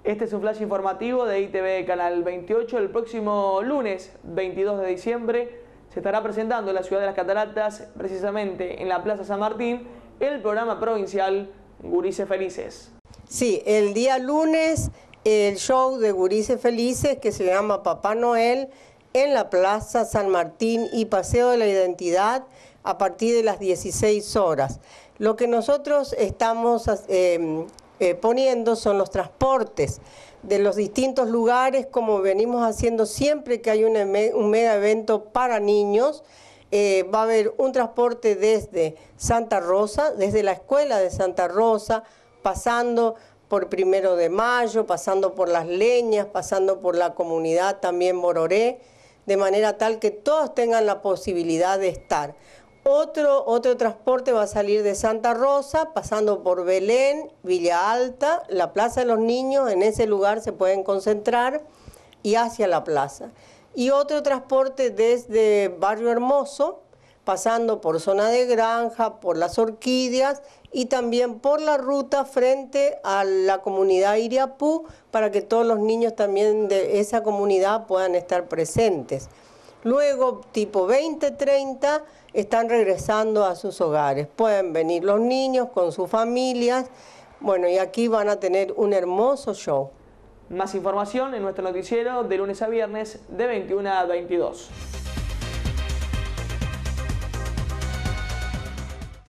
Este es un flash informativo de ITV Canal 28. El próximo lunes 22 de diciembre se estará presentando en la ciudad de Las Cataratas, precisamente en la Plaza San Martín, el programa provincial Gurises Felices. Sí, el día lunes el show de Gurises Felices, que se llama Papá Noel, en la Plaza San Martín y Paseo de la Identidad a partir de las 16 horas. Lo que nosotros estamos poniendo son los transportes de los distintos lugares, como venimos haciendo siempre que hay un mega evento para niños. Va a haber un transporte desde Santa Rosa, desde la escuela de Santa Rosa, pasando por 1 de Mayo, pasando por Las Leñas, pasando por la comunidad también Bororé, de manera tal que todos tengan la posibilidad de estar. Otro transporte va a salir de Santa Rosa, pasando por Belén, Villa Alta, la Plaza de los Niños, en ese lugar se pueden concentrar, y hacia la plaza. Y otro transporte desde Barrio Hermoso, pasando por zona de Granja, por las Orquídeas y también por la ruta frente a la comunidad Iriapú, para que todos los niños también de esa comunidad puedan estar presentes. Luego, tipo 20:30, están regresando a sus hogares. Pueden venir los niños con sus familias. Bueno, y aquí van a tener un hermoso show. Más información en nuestro noticiero de lunes a viernes de 21 a 22.